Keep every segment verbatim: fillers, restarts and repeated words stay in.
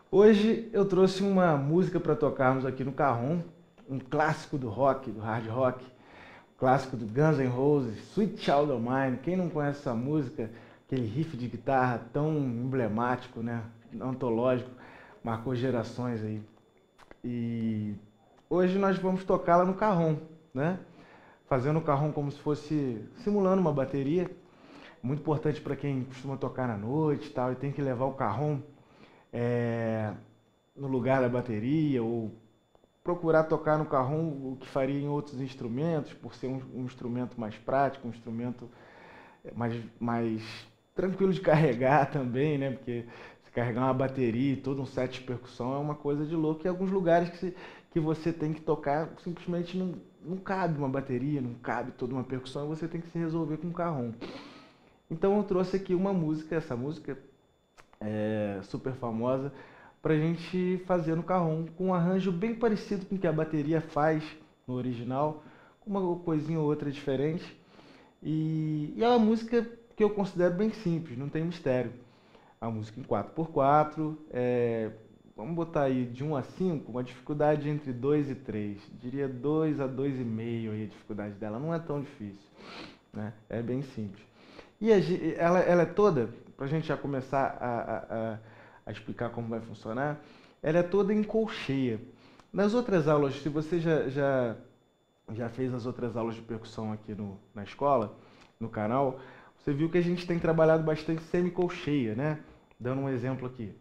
Hoje eu trouxe uma música para tocarmos aqui no Carrom, um clássico do rock, do hard rock, um clássico do Guns N' Roses, Sweet Child O' Mine. Quem não conhece essa música, aquele riff de guitarra tão emblemático, né, antológico, marcou gerações aí. E hoje nós vamos tocá-la no Carrom, né? Fazendo o Carrom como se fosse simulando uma bateria. Muito importante para quem costuma tocar na noite e tal, e tem que levar o Carrom é, no lugar da bateria, ou procurar tocar no Carrom o que faria em outros instrumentos, por ser um, um instrumento mais prático, um instrumento mais, mais tranquilo de carregar também, né? Porque se carregar uma bateria e todo um set de percussão é uma coisa de louco, e alguns lugares que, se, que você tem que tocar simplesmente não, não cabe uma bateria, não cabe toda uma percussão, e você tem que se resolver com o Carrom. Então eu trouxe aqui uma música, essa música é super famosa, para a gente fazer no Carrom, com um arranjo bem parecido com o que a bateria faz no original, com uma coisinha ou outra diferente. E, e é uma música que eu considero bem simples, não tem mistério. É uma música em quatro por quatro, é, vamos botar aí de um a cinco, uma dificuldade entre dois e três. Diria dois a dois e meio aí a dificuldade dela, não é tão difícil, né? É bem simples. E a, ela, ela é toda, para a gente já começar a, a, a explicar como vai funcionar, ela é toda em colcheia. Nas outras aulas, se você já, já, já fez as outras aulas de percussão aqui no, na escola, no canal, você viu que a gente tem trabalhado bastante semicolcheia, né? Dando um exemplo aqui.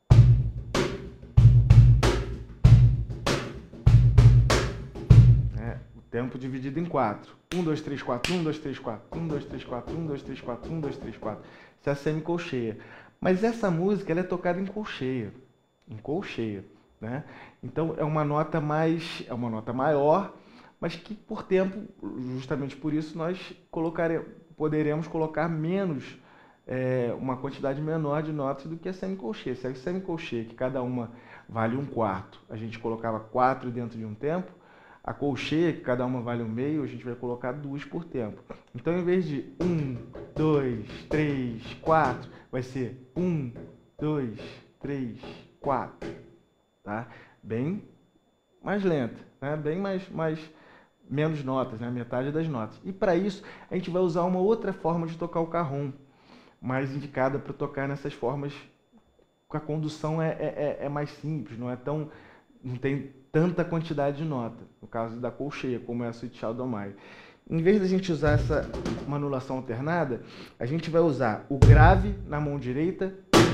Tempo dividido em quatro. um, dois, três, quatro, um, dois, três, quatro, um, dois, três, quatro, um, dois, três, quatro, um, dois, três, quatro. Isso é a semicolcheia. Mas essa música ela é tocada em colcheia. Em colcheia, né? Então é uma nota mais, é uma nota maior, mas que por tempo, justamente por isso, nós colocaremos, poderemos colocar menos, é, uma quantidade menor de notas do que a semicolcheia. Se a semicolcheia, que cada uma vale um quarto, a gente colocava quatro dentro de um tempo, a colcheia, que cada uma vale um meio, a gente vai colocar duas por tempo. Então, em vez de um, dois, três, quatro, vai ser um, dois, três, quatro. Tá? Bem mais lenta, né? Bem mais, mais menos notas, né? Metade das notas. E para isso, a gente vai usar uma outra forma de tocar o Carrom, mais indicada para tocar nessas formas que a condução é, é, é mais simples, não é tão, não tem tanta quantidade de nota, no caso da colcheia, como é a Sweet Child O' Mine. Em vez da gente usar essa manulação alternada, a gente vai usar o grave na mão direita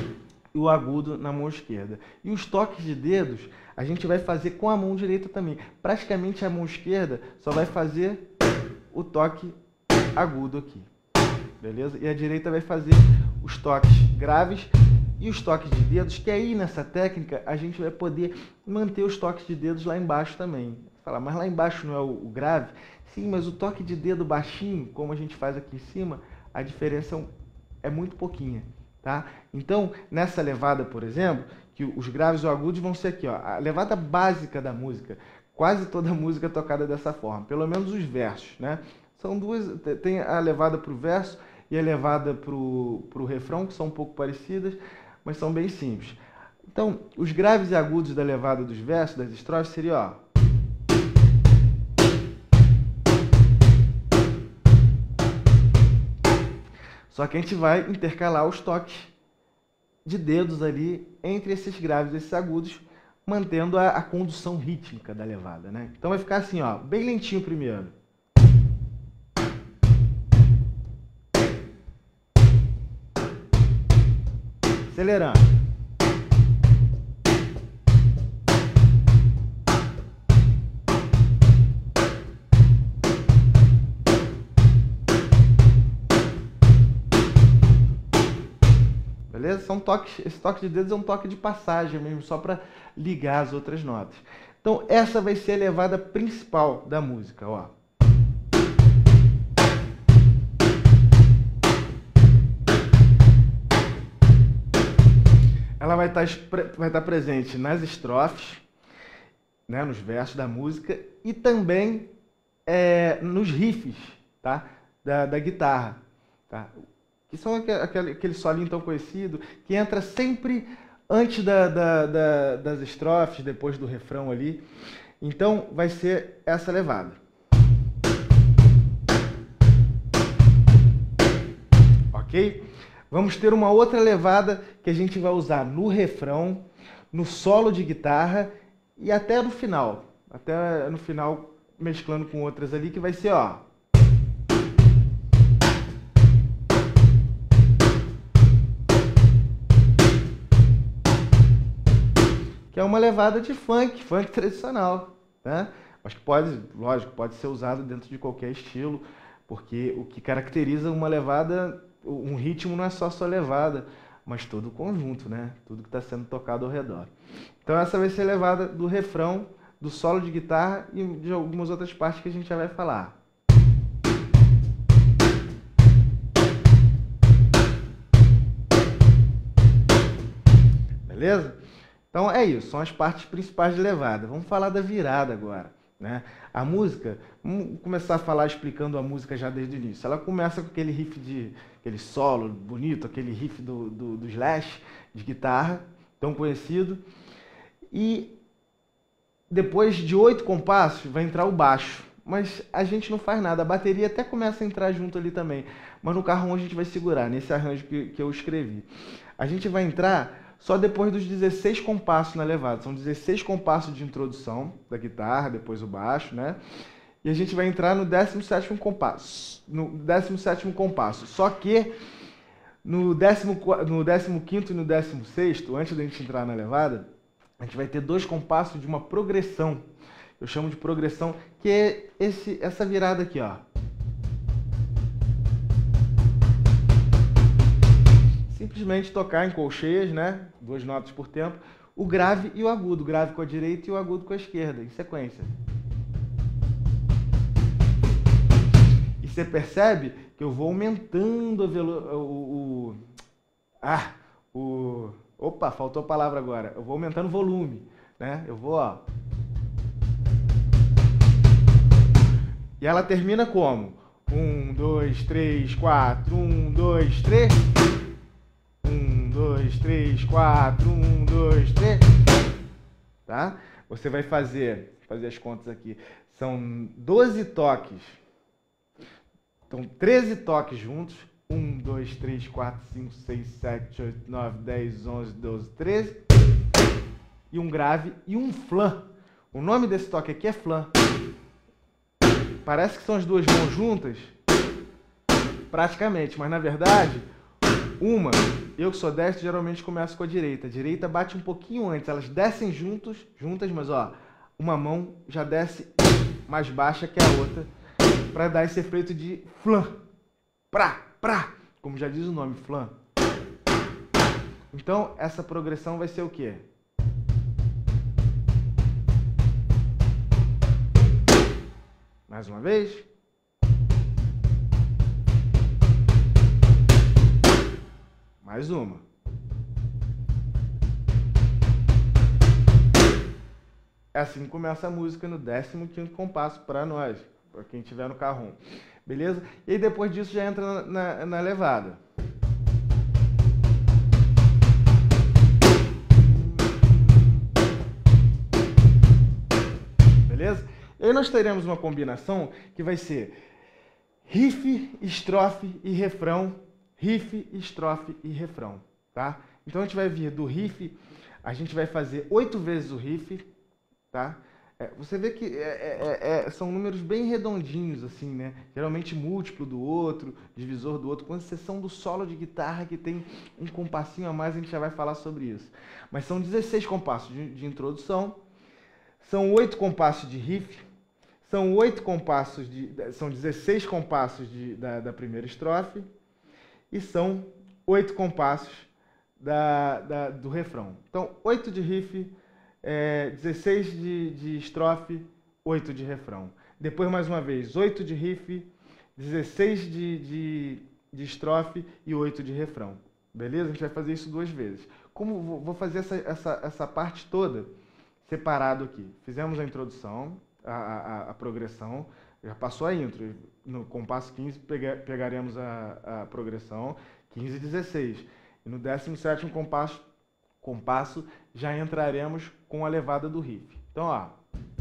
e o agudo na mão esquerda. E os toques de dedos a gente vai fazer com a mão direita também. Praticamente a mão esquerda só vai fazer o toque agudo aqui, beleza? E a direita vai fazer os toques graves e os toques de dedos, que aí nessa técnica a gente vai poder manter os toques de dedos lá embaixo também. Falar, mas lá embaixo não é o grave? Sim, mas o toque de dedo baixinho, como a gente faz aqui em cima, a diferença é muito pouquinha, tá? Então, nessa levada, por exemplo, que os graves e os agudos vão ser aqui, ó, a levada básica da música. Quase toda a música é tocada dessa forma, pelo menos os versos, né? São duas, tem a levada para o verso e a levada para o refrão, que são um pouco parecidas, mas são bem simples. Então, os graves e agudos da levada dos versos, das estrofes, seria, ó. Só que a gente vai intercalar os toques de dedos ali entre esses graves e esses agudos, mantendo a, a condução rítmica da levada, né? Então vai ficar assim, ó, bem lentinho primeiro. Acelerando. Beleza? São toques, esse toque de dedos é um toque de passagem mesmo, só para ligar as outras notas. Então essa vai ser a levada principal da música, ó. Ela vai estar, vai estar presente nas estrofes, né, nos versos da música, e também é, nos riffs, tá, da, da guitarra. Tá? Que são aquele, aquele solinho tão conhecido, que entra sempre antes da, da, da, das estrofes, depois do refrão ali. Então vai ser essa levada. Ok? Vamos ter uma outra levada que a gente vai usar no refrão, no solo de guitarra e até no final. Até no final, mesclando com outras ali, que vai ser, ó. Que é uma levada de funk, funk tradicional, né? Mas que pode, lógico, pode ser usado dentro de qualquer estilo, porque o que caracteriza uma levada, um ritmo não é só sua levada, mas todo o conjunto, né? Tudo que está sendo tocado ao redor. Então essa vai ser a levada do refrão, do solo de guitarra e de algumas outras partes que a gente já vai falar. Beleza? Então é isso, são as partes principais de levada. Vamos falar da virada agora, né? A música, vamos começar a falar explicando a música já desde o início. Ela começa com aquele riff de, aquele solo bonito, aquele riff do, do, do Slash de guitarra, tão conhecido. E depois de oito compassos vai entrar o baixo. Mas a gente não faz nada, a bateria até começa a entrar junto ali também. Mas no carrom a gente vai segurar, nesse arranjo que, que eu escrevi. A gente vai entrar só depois dos dezesseis compassos na levada. São dezesseis compassos de introdução da guitarra, depois o baixo, né? E a gente vai entrar no décimo sétimo compasso. No décimo sétimo compasso. Só que no décimo, no décimo quinto e no décimo sexto, antes da gente entrar na levada, a gente vai ter dois compassos de uma progressão. Eu chamo de progressão, que é esse, essa virada aqui, ó. Simplesmente tocar em colcheias, né? Duas notas por tempo. O grave e o agudo. O grave com a direita e o agudo com a esquerda, em sequência. E você percebe que eu vou aumentando a velo... o, o... Ah, o... Opa, faltou a palavra agora. Eu vou aumentando o volume, né? Eu vou, ó. E ela termina como? Um, dois, três, quatro. Um, dois, três. Um, dois, três, quatro. Um, dois, três. Tá? Você vai fazer, fazer as contas aqui. São doze toques. Então, treze toques juntos. um, dois, três, quatro, cinco, seis, sete, oito, nove, dez, onze, doze, treze. E um grave e um flan. O nome desse toque aqui é flan. Parece que são as duas mãos juntas, praticamente, mas na verdade, uma, eu que sou destro, geralmente começo com a direita. A direita bate um pouquinho antes, elas descem juntos, juntas, mas ó, uma mão já desce mais baixa que a outra, para dar esse efeito de flan, pra, pra, como já diz o nome, flan. Então, essa progressão vai ser o quê? Mais uma vez. Mais uma. É assim que começa a música no décimo quinto compasso para nós, para quem estiver no carrom. Beleza? E aí depois disso já entra na, na, na levada. Beleza? E aí nós teremos uma combinação que vai ser riff, estrofe e refrão, riff, estrofe e refrão, tá? Então a gente vai vir do riff, a gente vai fazer oito vezes o riff, tá? É, você vê que é, é, é, são números bem redondinhos, assim, né? Geralmente múltiplo do outro, divisor do outro, com exceção do solo de guitarra que tem um compassinho a mais, a gente já vai falar sobre isso. Mas são dezesseis compassos de, de introdução, são oito compassos de riff, são oito compassos de, são dezesseis compassos de, da, da primeira estrofe e são oito compassos da, da, do refrão. Então, oito de riff, é, dezesseis de, de estrofe, oito de refrão. Depois, mais uma vez, oito de riff, dezesseis de, de, de estrofe e oito de refrão. Beleza? A gente vai fazer isso duas vezes. Como vou fazer essa, essa, essa parte toda separado aqui. Fizemos a introdução, a, a, a progressão, já passou a intro. No compasso quinze pega, pegaremos a, a progressão, quinze e dezesseis. E no décimo sétimo compasso compasso, já entraremos com a levada do riff. Então, ó.